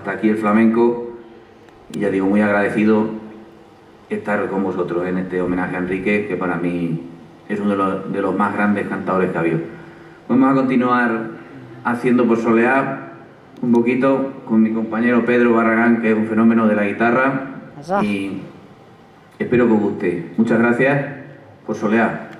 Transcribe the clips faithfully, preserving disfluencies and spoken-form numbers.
hasta aquí el flamenco y ya digo, muy agradecido estar con vosotros en este homenaje a Enrique, que para mí es uno de los, de los más grandes cantadores que ha habido. Vamos a continuar haciendo por solear un poquito con mi compañero Pedro Barragán, que es un fenómeno de la guitarra, y espero que os guste. Muchas gracias por solear.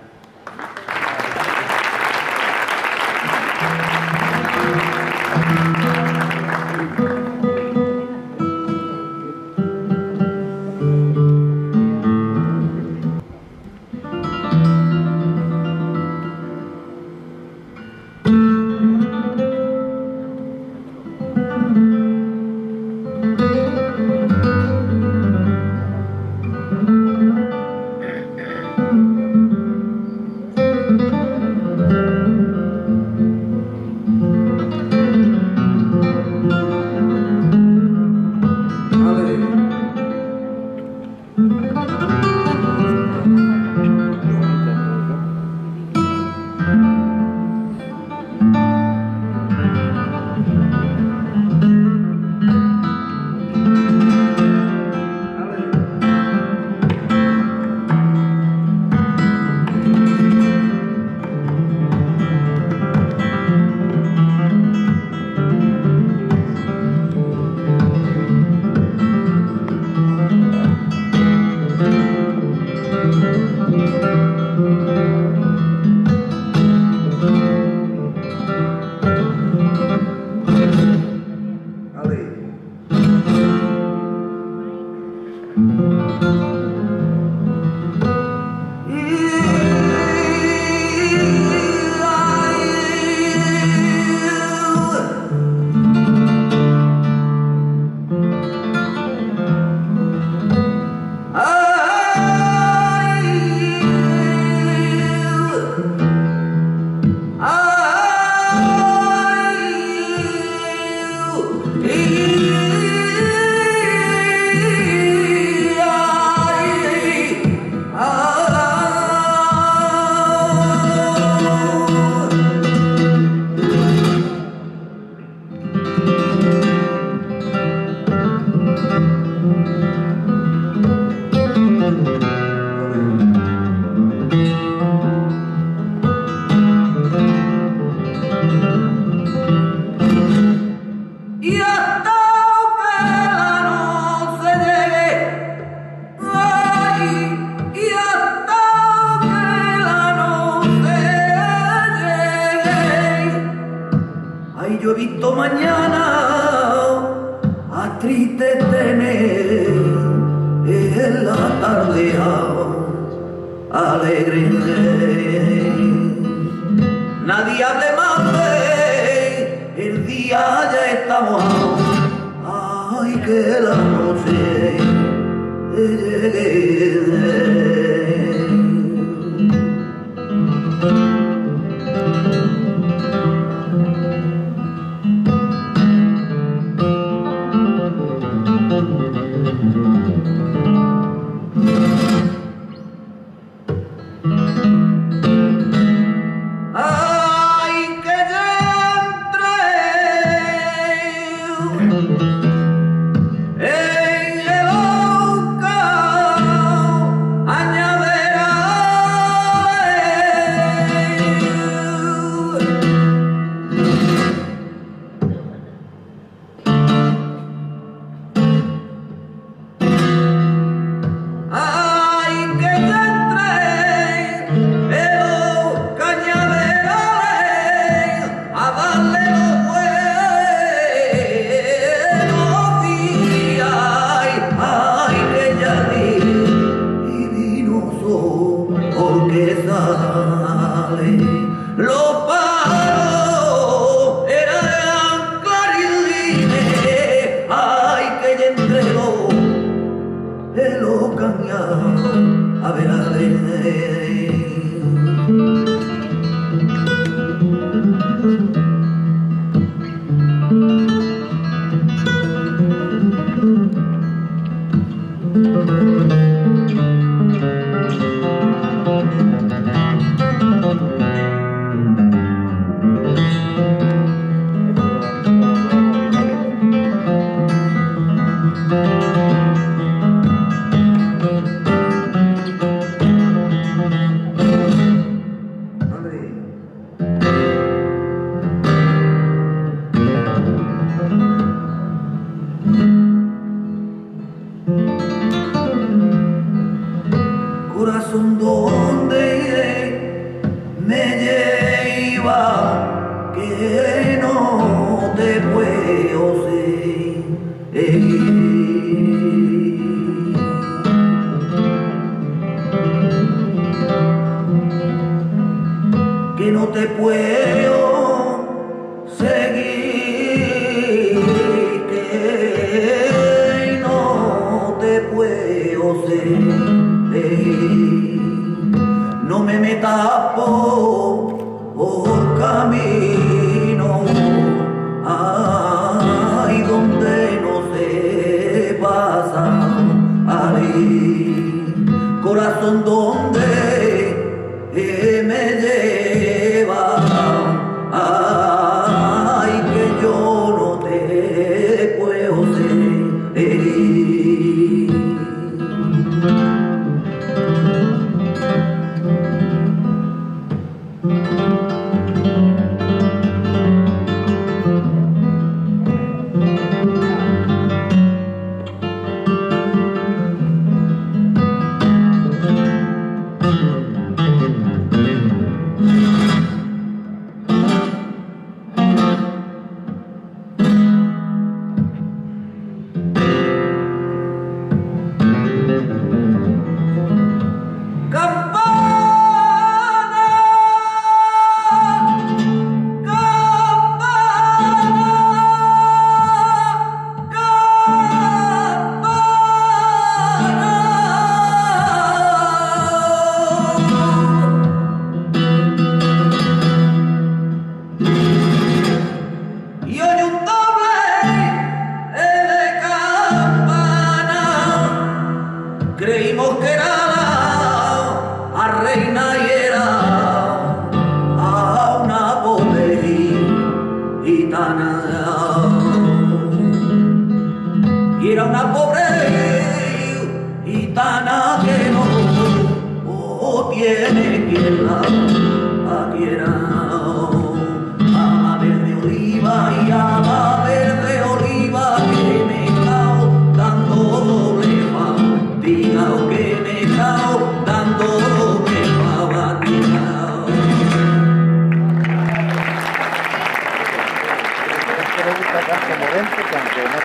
Que no te puedo seguir, que no te puedo seguir, no me metas por, por camino, ay, donde no se pasa, ay, corazón, donde me lleva, ay, que yo no te puedo seguir. Creímos que era la reina y era a una pobre gitana, y era una pobre gitana que no, no tiene quien la quiera.